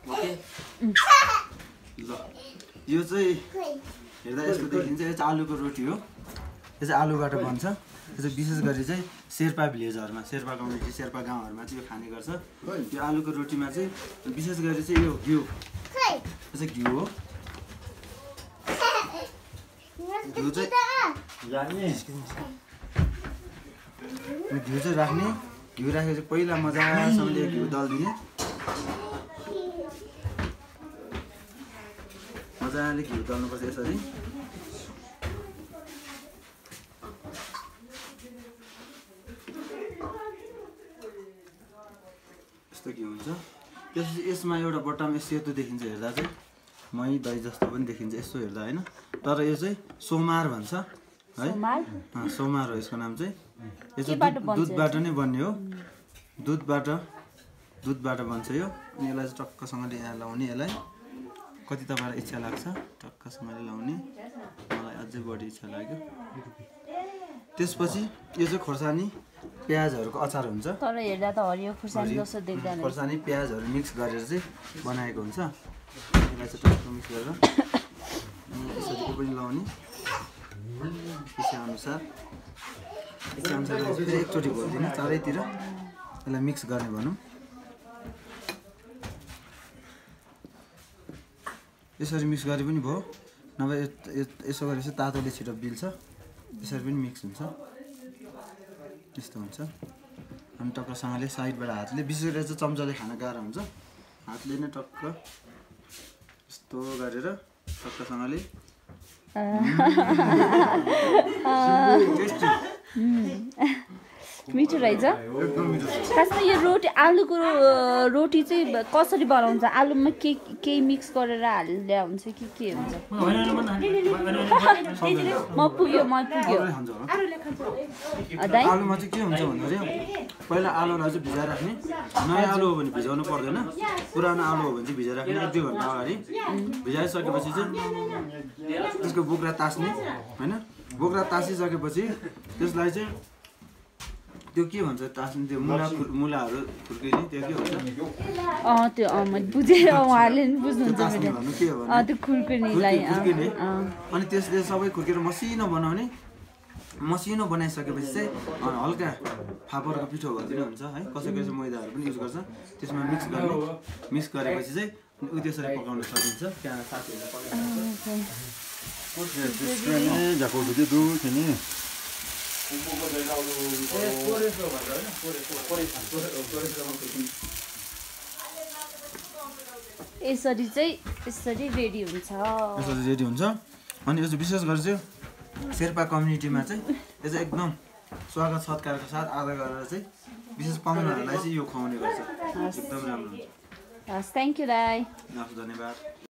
okay ल यो चाहिँ हेर्दा यसको देखिन्छ यो चाहिँ आलुको रोटी हो यो चाहिँ आलुबाट बन्छ यो चाहिँ विशेष गरी चाहिँ शेर्पा भिलेजहरुमा शेर्पा कम्युनिटी शेर्पा गाउँहरुमा चाहिँ यो खाने गर्छ यो आलुको रोटीमा चाहिँ विशेष गरी चाहिँ यो घिउ यो चाहिँ घिउ हो घिउ चाहिँ राख्ने घिउ राखेपछि पहिला मजाले घिउ दल्दिने मजाले घिउ दल्नुपर्छ यसरी यस्तो घिउ हुन्छ त्यसपछि यसमा एउटा बट्टामा सेतो देखिन्छ हेर्दा चाहिँ मही दही जस्तो पनि देखिन्छ यस्तो हेर्दा हैन तर यो चाहिँ सोमार भन्छ है सोमार हो यसको नाम चाहिँ यो चाहिँ दुधबाट नै बन्ने हो दुधबाट बन्छ यो अनि यसलाई चाहिँ टक्कसँगले यहाँ लाउने यसलाई कति तपाईलाई इच्छा लाग्छ टक्कसँगले लाउने मलाई अझै बढी इच्छा लाग्यो त्यसपछि यो चाहिँ खोर्सानी प्याजहरुको अचार हुन्छ तर हेर्दा त हरियो खोर्सानी जस्तो देख्दैन खोर्सानी प्याजहरु मिक्स गरेर चाहिँ बनाएको हुन्छ यसलाई चाहिँ टक्क मिक्स गरेर यसरी पनि लाउने इच्छा अनुसार फेरि एकचोटि घोल्दिने चारैतिर यसलाई मिक्स गर्ने भनौँ यसरी मिक्स गरे पनि भयो नभए यसो गरेपछि तातोले छिटो बिल्छ यसरी पनि मिक्स हुन्छ त्यस्तो हुन्छ अनि टक्कसँगले साइडबाट हातले विशेष गरेर चाहिँ चम्चाले खान गाह्रो हुन्छ हातले नै टक्क यस्तो गरेर टक्कसँगले मिठो रहेछ खासमा यो रोटी आलुको रोटी चाहिँ कसरी बनाउँछ आलुमा के मिक्स गरेर हाल्दा हुन्छ कि के हुन्छ म पुग्यो आलुमा चाहिँ के हुन्छ भन्दाखेरि पहिला आलुलाई चाहिँ भिजाएर राख्ने नयाँ आलु हो भने भिजाउनु पर्दैन पुरानो आलु हो भने चाहिँ भिजाएर राख्ने 1-2 घण्टा अगाडि भिजाइसकेपछि चाहिँ त्यसको बोक्रा तास्ने हैन बोक्रा तासिसकेपछि त्यसलाई चाहिँ त्यो के भन्छ तास्ने त्यो मुलाहरु खुर्किने त्यो के भन्छ त्यो मैले बुझे उहाँले नि बुझ्नुहुन्छ त्यो खुर्किनेलाई अनि त्यसले सबै खुर्केर मसिनो बनाउने मसिनो बनाइसकेपछि चाहिँ हल्का फापरको पिठो भर्दिनु हुन्छ है कसैले चाहिँ मैदाहरु पनि युज गर्छ त्यसमा मिक्स गरेपछि चाहिँ त्यसरी पकाउन सकिन्छ त्यहाँ साथीहरुले यसरी रेडी हुन्छ अनि यो विशेष गरी चाहिँ शेर्पा कम्युनिटीमा चाहिँ यो चाहिँ एकदम स्वागत सत्कारको साथ आदर गरेर चाहिँ विशेष पाहुनाहरूलाई चाहिँ यो खुवाउने गर्छ एकदम राम्रो हुन्छ थ्यांक यू दाइ धन्यवाद